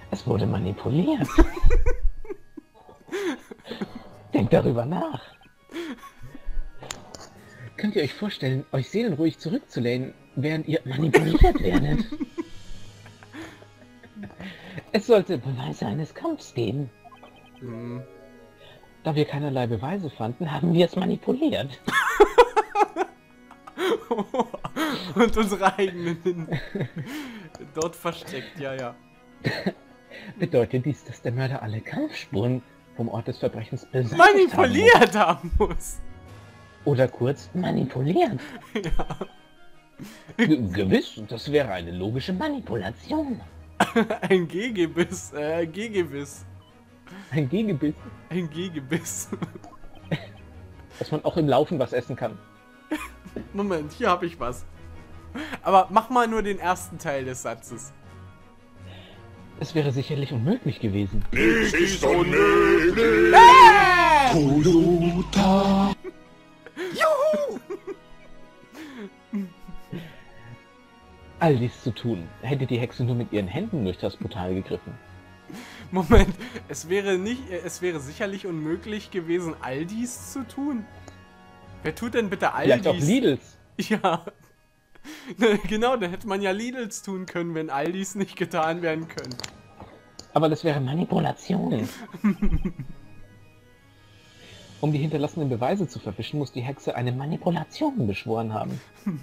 Es wurde manipuliert. Denkt darüber nach. Könnt ihr euch vorstellen, euch seelenruhig zurückzulehnen, während ihr manipuliert werdet? Es sollte Beweise eines Kampfs geben. Hm. Da wir keinerlei Beweise fanden, haben wir es manipuliert. Und unsere eigenen dort versteckt, ja, ja. Bedeutet dies, dass der Mörder alle Kampfspuren vom Ort des Verbrechens beseitigt Manipuliert haben muss. Oder kurz manipuliert. Ja. Gewiss, das wäre eine logische Manipulation. Ein Gegebiss, Gegebiss. Ein Gegenbild, Ein Gegebiss. dass man auch im Laufen was essen kann. Moment, hier habe ich was. Aber mach mal nur den ersten Teil des Satzes. Es wäre sicherlich unmöglich gewesen. Nichts ist unmöglich. Toyota. All dies zu tun, hätte die Hexe nur mit ihren Händen durch das Portal gegriffen. Moment, es wäre sicherlich unmöglich gewesen, all dies zu tun. Wer tut denn bitte all Vielleicht auch dies? Lidls. Ja. Genau, dann hätte man ja Lidls tun können, wenn all dies nicht getan werden können. Aber das wäre Manipulation. Um die hinterlassenen Beweise zu verwischen, muss die Hexe eine Manipulation beschworen haben.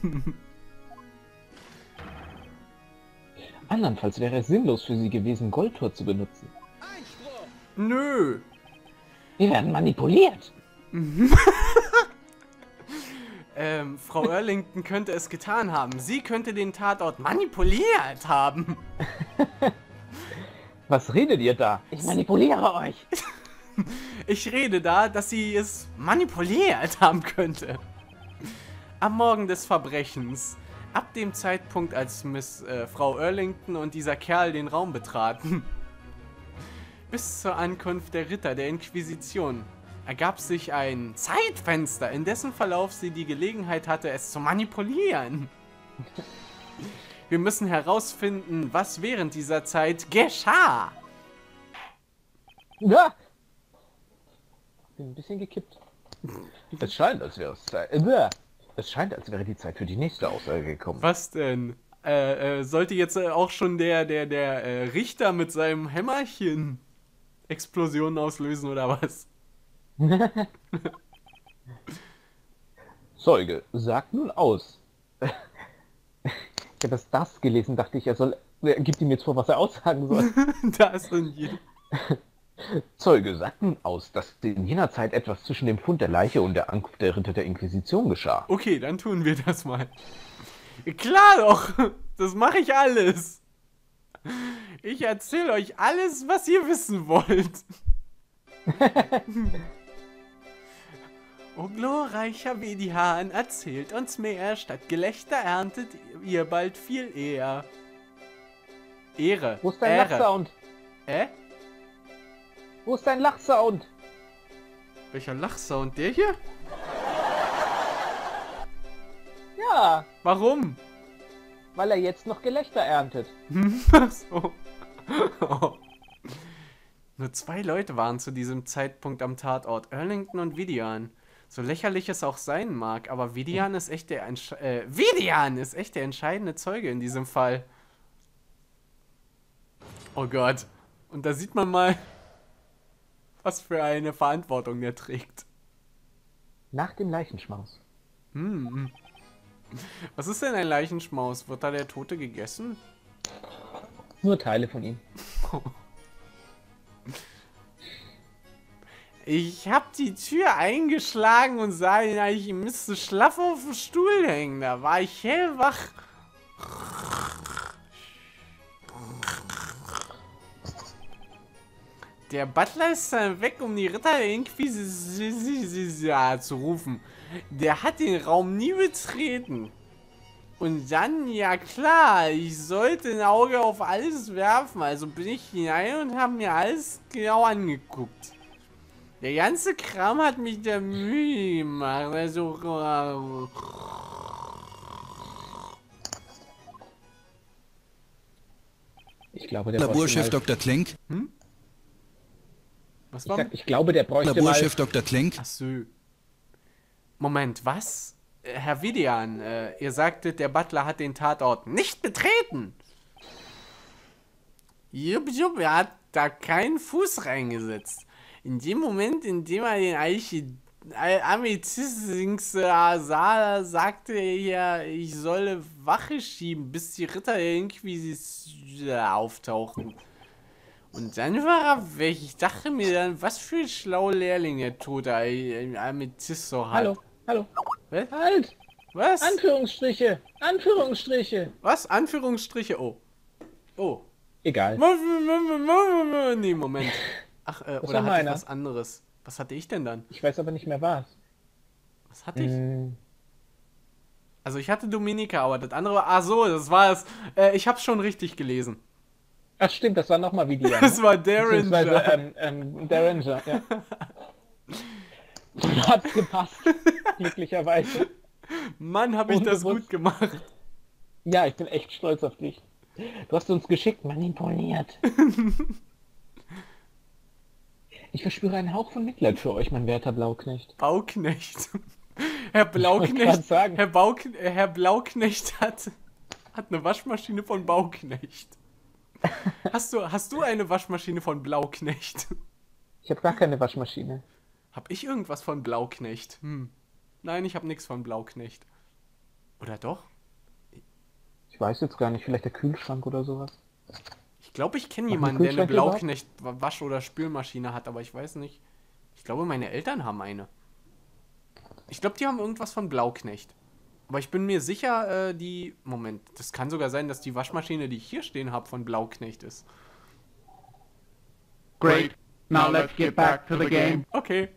Andernfalls wäre es sinnlos für sie gewesen, Goldtor zu benutzen. Nö. Wir werden manipuliert. Frau Earlington könnte es getan haben. Sie könnte den Tatort manipuliert haben. Was redet ihr da? Ich manipuliere euch. Ich rede da, dass sie es manipuliert haben könnte. Am Morgen des Verbrechens, ab dem Zeitpunkt, als Frau Earlington und dieser Kerl den Raum betraten, bis zur Ankunft der Ritter der Inquisition, ergab sich ein Zeitfenster, in dessen Verlauf sie die Gelegenheit hatte, es zu manipulieren. Wir müssen herausfinden, was während dieser Zeit geschah. Ja. Bin ein bisschen gekippt. Es scheint, als wäre es Zeit. Es scheint, als wäre die Zeit für die nächste Aussage gekommen. Was denn? Sollte jetzt auch schon der Richter mit seinem Hämmerchen Explosionen auslösen oder was? Zeuge, sagt nun aus. Ich habe das gelesen, dachte ich, er gibt ihm jetzt vor, was er aussagen soll. Das und je. Zeuge, sagt nun aus, dass in jener Zeit etwas zwischen dem Fund der Leiche und der Ankunft der Ritter der Inquisition geschah. Okay, dann tun wir das mal. Klar doch, das mache ich alles. Ich erzähle euch alles, was ihr wissen wollt. O glorreicher Vedihan, erzählt uns mehr, statt Gelächter erntet ihr bald viel eher. Ehre. Wo ist dein Lachsound? Wo ist dein Lachsound? Welcher Lachsound? Der hier? Ja, Warum? weil er jetzt noch Gelächter erntet. Ach so. Oh. Nur 2 Leute waren zu diesem Zeitpunkt am Tatort, Earlington und Vidian. So lächerlich es auch sein mag, aber Vidian ist echt der entscheidende Zeuge in diesem Fall. Oh Gott. Und da sieht man mal, was für eine Verantwortung der trägt. Nach dem Leichenschmaus. Was ist denn ein Leichenschmaus? Wird da der Tote gegessen? Nur Teile von ihm. Ich hab die Tür eingeschlagen und sah ihn eigentlich, ich müsste schlaff auf dem Stuhl hängen. Da war ich hellwach. Der Butler ist dann weg, um die Ritter der Inquisition zu rufen. Der hat den Raum nie betreten. Und dann, ja klar, ich sollte ein Auge auf alles werfen. Also bin ich hinein und habe mir alles genau angeguckt. Der ganze Kram hat mich da Mühe gemacht. Also... Ich glaube, der Laborchef bräuchte Dr. Klink. Was mal, war? ich glaube, der bräuchte Laborchef Dr. Klink. Ach so. Moment, was? Herr Vidian, ihr sagtet, der Butler hat den Tatort nicht betreten. Jupp, jupp, er hat da keinen Fuß reingesetzt. In dem Moment, in dem er den Amethyst sah, sagte er ja, ich solle Wache schieben, bis die Ritter irgendwie auftauchen. Und dann war er weg. Ich dachte mir dann, was für ein schlauer Lehrling der tote Amethyst so hat. Hallo, hallo. Was? Halt! Was? Anführungsstriche! Anführungsstriche! Was? Anführungsstriche? Oh. Oh. Egal. Nee, Moment. Ach, oder war hatte ich meiner? was anderes? Was hatte ich denn dann? Ich weiß aber nicht mehr was. Was hatte ich? Also ich hatte Dominika, aber das andere war... Ach so, das war es. Ich hab's schon richtig gelesen. Ach stimmt, das war nochmal wie die. Das war Derringer. Derringer, ja. Hat's gepasst. Glücklicherweise. Mann, hab ich das Unbewusst. gut gemacht. Ja, ich bin echt stolz auf dich. Du hast uns geschickt manipuliert. Ich verspüre einen Hauch von Mitleid für euch, mein werter Blauknecht. Bauknecht. Herr wollte grad Blauknecht. sagen. Herr Blauknecht hat eine Waschmaschine von Bauknecht. Hast du eine Waschmaschine von Blauknecht? Ich habe gar keine Waschmaschine. Hab ich irgendwas von Blauknecht? Nein, ich habe nichts von Blauknecht. Oder doch? Ich weiß jetzt gar nicht, vielleicht der Kühlschrank oder sowas. Ich glaube, ich kenne Machen jemanden, der eine Kühlschränke überhaupt? Blauknecht Wasch- oder Spülmaschine hat, aber ich weiß nicht. Ich glaube, meine Eltern haben eine. Ich glaube, die haben irgendwas von Blauknecht. Aber ich bin mir sicher, Moment, das kann sogar sein, dass die Waschmaschine, die ich hier stehen habe, von Blauknecht ist. Great. Now let's get back to the game. Okay.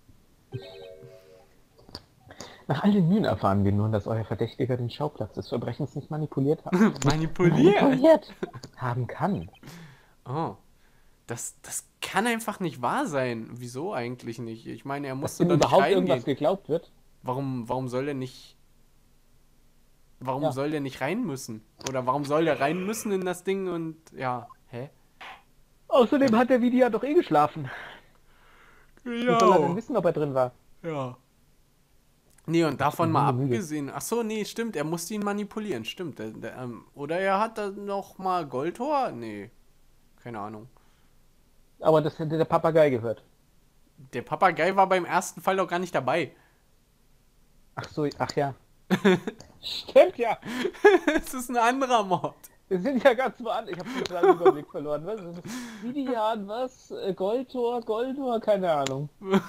Nach all den Mühen erfahren wir nun, dass euer Verdächtiger den Schauplatz des Verbrechens nicht manipuliert hat. Manipuliert. haben kann. Oh. Das kann einfach nicht wahr sein. Wieso eigentlich nicht? Ich meine, er Dass musste ihm da nicht überhaupt reingehen. irgendwas geglaubt wird. Warum soll der nicht... Warum Ja. soll der nicht rein müssen? Oder warum soll der rein müssen in das Ding und... Ja, hä? Außerdem hat der Vidia doch eh geschlafen. Wie soll er denn wissen, ob er drin war? Ja. Nee, und davon mal müde. abgesehen... Ach so, nee, stimmt, er musste ihn manipulieren, stimmt. Oder er hat da noch mal Goldtor? Nee, keine Ahnung. Aber das hätte der Papagei gehört. Der Papagei war beim ersten Fall doch gar nicht dabei. Ach so, ach ja. Stimmt ja. Es ist ein anderer Mord. Wir sind ja ganz woanders. Ich habe total den Überblick verloren. Was? Vidian, was? Goldtor, keine Ahnung.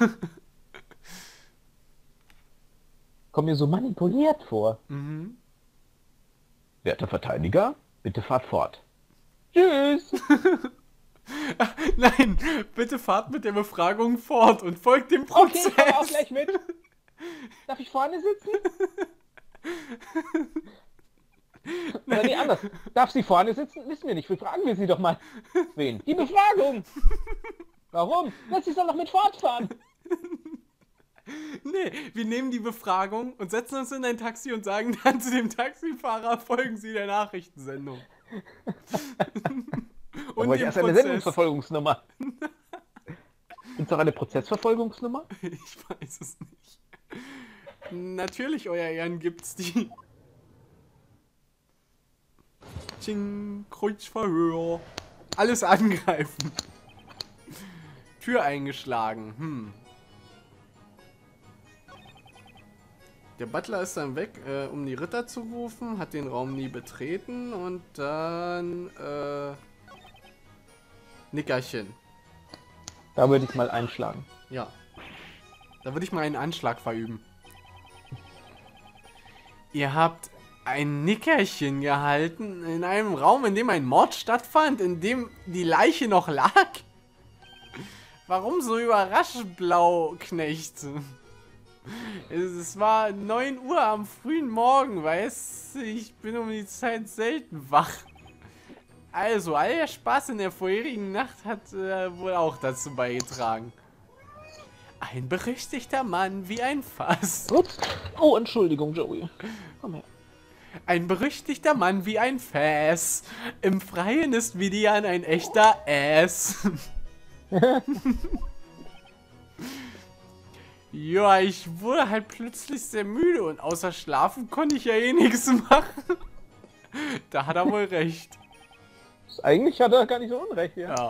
Kommt mir so manipuliert vor. Mhm. Werter Verteidiger, bitte fahrt fort. Tschüss. Nein, bitte fahrt mit der Befragung fort und folgt dem Okay, Prozess. ich komme auch gleich mit. Darf ich vorne sitzen? Oder nee, anders. Darf sie vorne sitzen? Wissen wir nicht. Fragen wir sie doch mal. Wen? Die Befragung. Warum? Na, sie soll doch mit fortfahren. Nee, wir nehmen die Befragung und setzen uns in ein Taxi und sagen dann zu dem Taxifahrer, folgen Sie der Nachrichtensendung. Und ich erst eine Sendungsverfolgungsnummer. Gibt's doch eine Prozessverfolgungsnummer? Ich weiß es nicht. Natürlich, euer Ehren, gibt's die. Tsching, Kreuzverhör. Alles angreifen. Tür eingeschlagen. Der Butler ist dann weg, um die Ritter zu rufen, hat den Raum nie betreten und dann, Nickerchen. Da würde ich mal einschlagen. Ja. Da würde ich mal einen Anschlag verüben. Ihr habt ein Nickerchen gehalten in einem Raum, in dem ein Mord stattfand, in dem die Leiche noch lag? Warum so überrascht, Blauknecht? Es war 9 Uhr am frühen Morgen, weißt du? Ich bin um die Zeit selten wach. Also, all der Spaß in der vorherigen Nacht hat wohl auch dazu beigetragen. Ein berüchtigter Mann wie ein Fass. Ups. Oh, Entschuldigung, Joey. Komm her. Ein berüchtigter Mann wie ein Fass. Im Freien ist Vidian ein echter Ass. Ja, ich wurde halt plötzlich sehr müde und außer schlafen konnte ich ja eh nichts machen. Da hat er wohl recht. Eigentlich hat er gar nicht so unrecht, ja.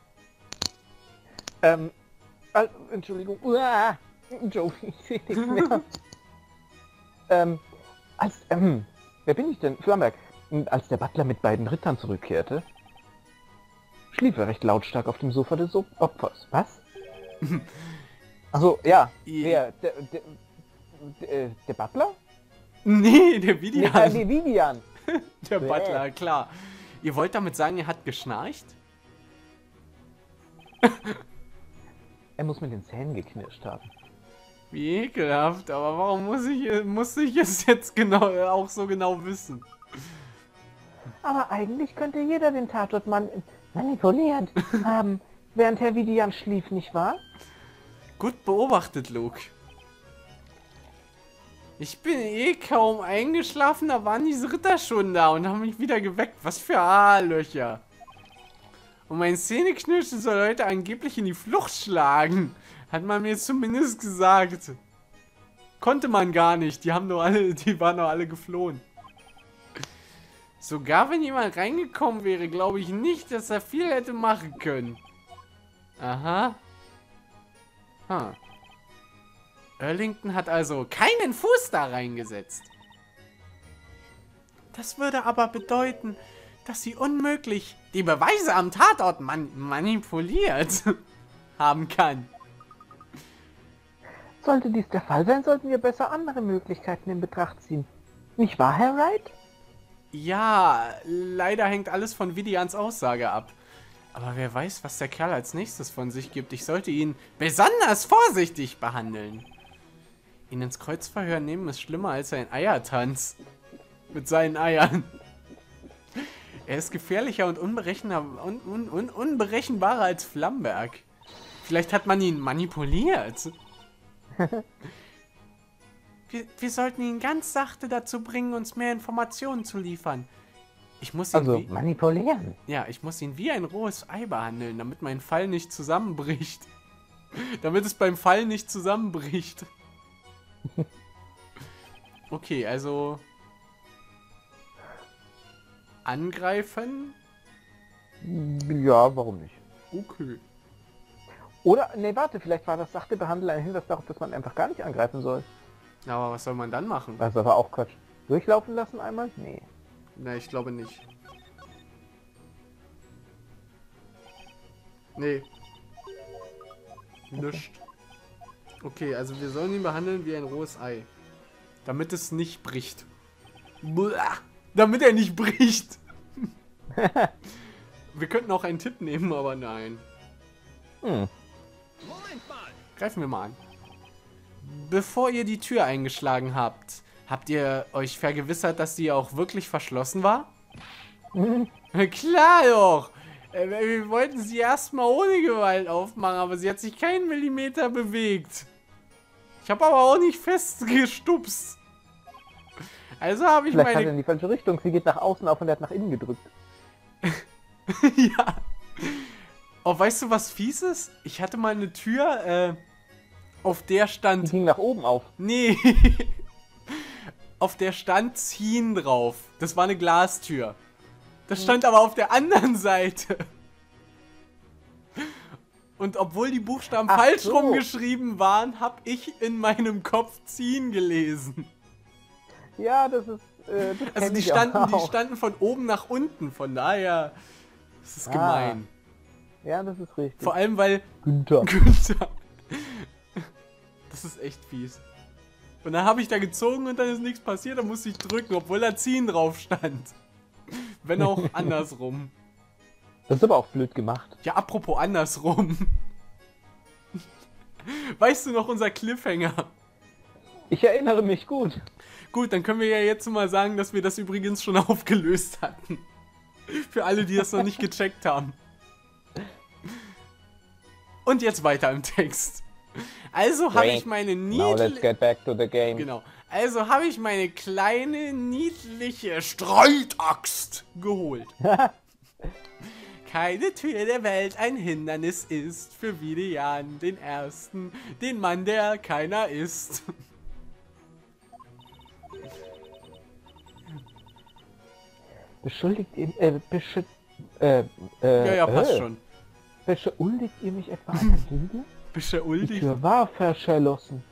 Ja. Entschuldigung. Uah, Joey, ich sehe nichts mehr. Wer bin ich denn? Flamberg. Als der Butler mit beiden Rittern zurückkehrte, schlief er recht lautstark auf dem Sofa des Opfers. Was? Also ja, wer? Der Butler? Nee, der Vidian. Nee, Vivian. Der Butler, klar. Ihr wollt damit sagen, er hat geschnarcht? Er muss mit den Zähnen geknirscht haben. Wie ekelhaft, aber warum muss ich es jetzt genau auch so genau wissen? Aber eigentlich könnte jeder den Tatort manipuliert haben, während Herr Vidian schlief, nicht wahr? Gut beobachtet, Luke. Ich bin eh kaum eingeschlafen, da waren diese Ritter schon da und haben mich wieder geweckt. Was für Haarlöcher. Und mein Zähneknirschen soll heute angeblich in die Flucht schlagen. Hat man mir zumindest gesagt. Konnte man gar nicht. Die waren doch alle geflohen. Sogar wenn jemand reingekommen wäre, glaube ich nicht, dass er viel hätte machen können. Aha. Huh. Erlington hat also keinen Fuß da reingesetzt. Das würde aber bedeuten, dass sie unmöglich die Beweise am Tatort manipuliert haben kann. Sollte dies der Fall sein, sollten wir besser andere Möglichkeiten in Betracht ziehen. Nicht wahr, Herr Wright? Ja, leider hängt alles von Vidians Aussage ab. Aber wer weiß, was der Kerl als nächstes von sich gibt. Ich sollte ihn besonders vorsichtig behandeln. Ihn ins Kreuzverhör nehmen ist schlimmer als ein Eiertanz. Mit seinen Eiern. Er ist gefährlicher und unberechenbarer als Flamberg. Vielleicht hat man ihn manipuliert. Wir sollten ihn ganz sachte dazu bringen, uns mehr Informationen zu liefern. Ich muss ihn also manipulieren? Ja, ich muss ihn wie ein rohes Ei behandeln, damit mein Fall nicht zusammenbricht. Damit es beim Fall nicht zusammenbricht. Okay, also... Angreifen? Ja, warum nicht? Okay. Oder, ne, warte, vielleicht war das sachte Behandeln ein Hinweis darauf, dass man einfach gar nicht angreifen soll. Aber was soll man dann machen? Das ist aber auch Quatsch. Durchlaufen lassen einmal? Nee. Na, ich glaube nicht. Nee. Nischt. Okay, also wir sollen ihn behandeln wie ein rohes Ei. Damit es nicht bricht. Blah. Damit er nicht bricht. Wir könnten auch einen Tipp nehmen, aber nein. Greifen wir mal an. Bevor ihr die Tür eingeschlagen habt, habt ihr euch vergewissert, dass sie auch wirklich verschlossen war? Klar doch! Wir wollten sie erstmal ohne Gewalt aufmachen, aber sie hat sich keinen Millimeter bewegt. Ich habe aber auch nicht festgestupst. Also habe ich Vielleicht hat er in die falsche Richtung. Sie geht nach außen auf und er hat nach innen gedrückt. Ja. Oh, weißt du, was fies ist? Ich hatte mal eine Tür, auf der stand... Die ging nach oben auf. Nee. Auf der stand ziehen drauf. Das war eine Glastür. Das stand aber auf der anderen Seite. Und obwohl die Buchstaben falsch rumgeschrieben waren, habe ich in meinem Kopf ziehen gelesen. Ja, das ist... also die standen von oben nach unten, von daher... Das ist gemein. Ja, das ist richtig. Vor allem, weil... Günther. Das ist echt fies. Und dann habe ich da gezogen und dann ist nichts passiert, dann musste ich drücken, obwohl da ziehen drauf stand. Wenn auch andersrum. Das ist aber auch blöd gemacht. Ja, apropos andersrum. Weißt du noch unser Cliffhanger? Ich erinnere mich gut. Gut, dann können wir ja jetzt mal sagen, dass wir das übrigens schon aufgelöst hatten. Für alle, die das noch nicht gecheckt haben. Und jetzt weiter im Text. Also habe ich meine Now let's get back to the game. Genau. Also habe ich meine kleine, niedliche Streitaxt geholt. Keine Tür der Welt ein Hindernis ist für Vidian, den Ersten, den Mann, der keiner ist. Beschuldigt ihr, Ja, passt schon. Beschuldigt ihr mich etwa einer Lüge? Die Beschuldigt. Tür war verschlossen.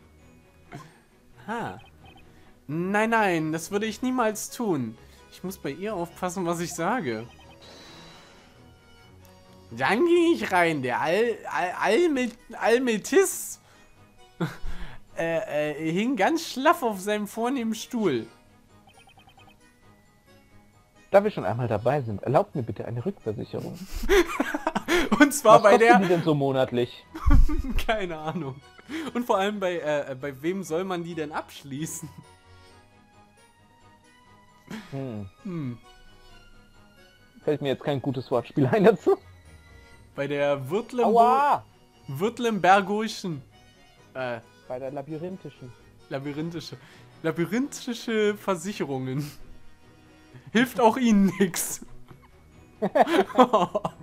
Ha. Nein, das würde ich niemals tun. Ich muss bei ihr aufpassen, was ich sage. Dann ging ich rein, der Almetist hing ganz schlaff auf seinem vornehmen Stuhl. Da wir schon einmal dabei sind, erlaubt mir bitte eine Rückversicherung. Und zwar Was bei kostet der... die denn so monatlich? Keine Ahnung. Und vor allem bei wem soll man die denn abschließen? Fällt mir jetzt kein gutes Wortspiel ein dazu. Bei der Aua! Württembergischen. Bei der labyrinthischen. Labyrinthische Versicherungen. Hilft auch ihnen nix.